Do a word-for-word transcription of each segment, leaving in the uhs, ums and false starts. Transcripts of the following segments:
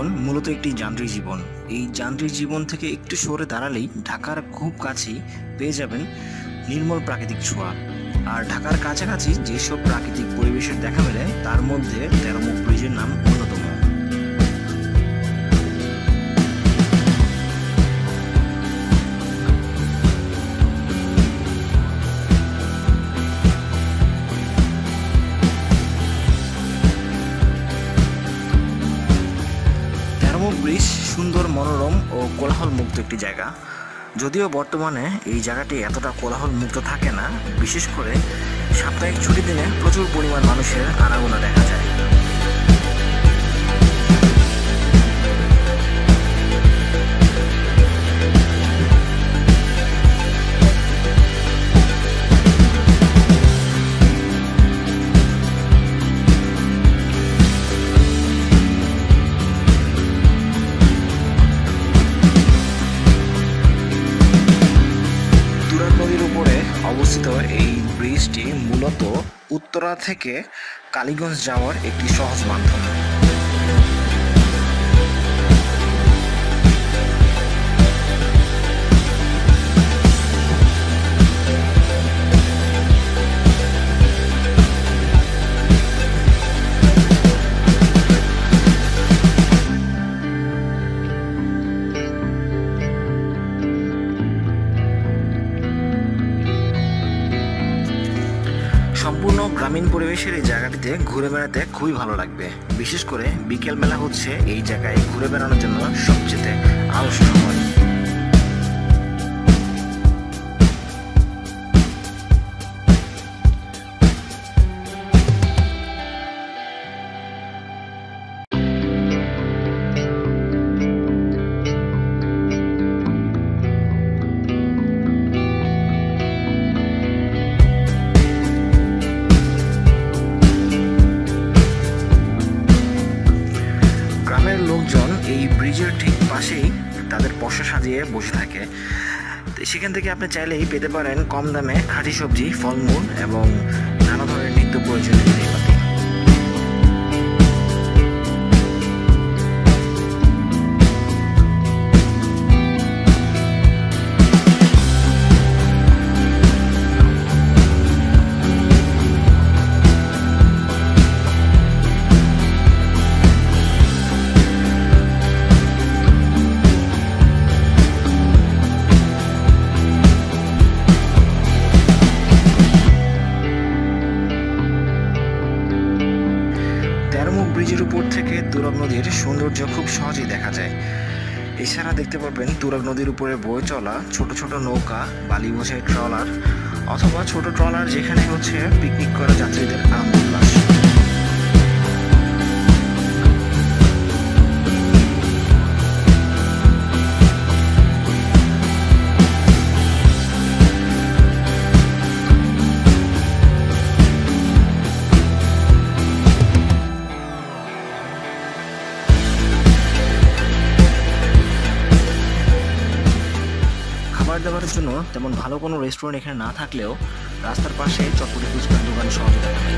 জীবন মূলত একটি যান্ত্রিক জীবন। এই যান্ত্রিক জীবন থেকে একটু সরে দাঁড়ালেই ঢাকার খুব কাছেই পেয়ে যাবেন নির্মল প্রাকৃতিক ছোঁয়া। আর ঢাকার কাছাকাছি যেসব প্রাকৃতিক পরিবেশের দেখা মেলে তার মধ্যে তেরোমুখ ব্রিজের নাম অন্যতম। তেরোমুখ ব্রিজ সুন্দর, মনোরম ও কোলাহল মুক্ত একটি জায়গা। যদিও বর্তমানে এই জায়গাটি এতটা কোলাহল মুক্ত থাকে না, বিশেষ করে সাপ্তাহিক ছুটির দিনে প্রচুর পরিমাণ মানুষের আনাগোনা দেখা যায়। অবস্থিত এই ব্রিজটি মূলত উত্তরা থেকে কালীগঞ্জ যাওয়ার একটি সহজ মাধ্যম। সম্পূর্ণ গ্রামীণ পরিবেশের এই জায়গাটিতে ঘুরে বেড়াতে খুবই ভালো লাগবে। বিশেষ করে বিকেল বেলা হচ্ছে এই জায়গায় ঘুরে বেড়ানোর জন্য সবচেয়ে আদর্শ সময়। লোকজন এই ব্রিজের ঠিক পাশেই তাদের পসরা সাজিয়ে বসে থাকে। সেখান থেকে আপনি চাইলেই পেতে পারেন কম দামে খাঁটি সবজি, ফলমূল এবং নানা ধরনের নিত্য প্রয়োজনীয় জিনিসপাতি। তেরোমুখ ব্রিজের উপর থেকে তুরাগ নদীর সৌন্দর্য খুব সহজেই দেখা যায়। এছাড়া দেখতে পারবেন তুরাগ নদীর উপরে বয়ে চলা ছোট ছোট নৌকা, বালি বোঝাই ট্রলার অথবা ছোট ট্রলার, যেখানে হচ্ছে পিকনিক করা যাত্রীদের আনন্দ উল্লাস। খাবার দাবারের জন্য তেমন ভালো কোনো রেস্টুরেন্ট এখানে না থাকলেও রাস্তার পাশে চটপটি ফুচকার দোকান সহজে দেখা যায়।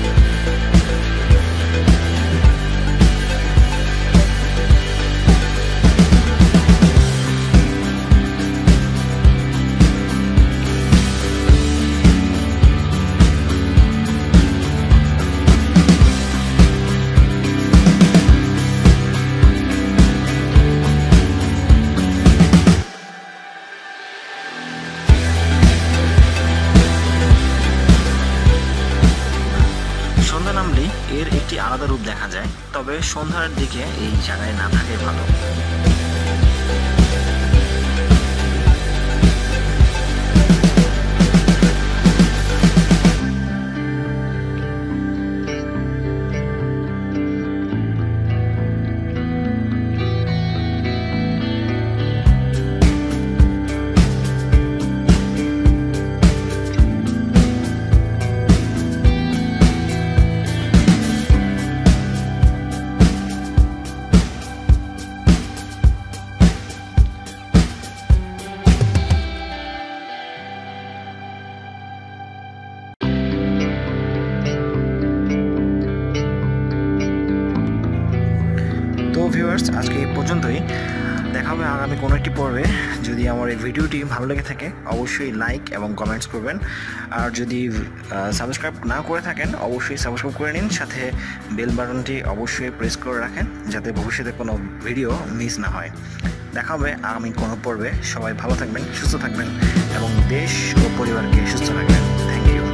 সন্ধ্যা নামলে এর একটি আলাদা রূপ দেখা যায়, তবে সন্ধ্যার দিকে এই জায়গায় না থাকে ভালো। ভিউয়ার্স, আজকে এই পর্যন্তই। দেখা হবে আগামী কোনো একটি পর্বে। যদি আমার এই ভিডিওটি ভালো লেগে থাকে অবশ্যই লাইক এবং কমেন্টস করবেন, আর যদি সাবস্ক্রাইব না করে থাকেন অবশ্যই সাবস্ক্রাইব করে নিন, সাথে বেল বাটনটি অবশ্যই প্রেস করে রাখেন যাতে ভবিষ্যতে কোনো ভিডিও মিস না হয়। দেখা হবে আগামী কোনো পর্বে। সবাই ভালো থাকবেন, সুস্থ থাকবেন এবং দেশ ও পরিবারকে সুস্থ রাখবেন। Thank you.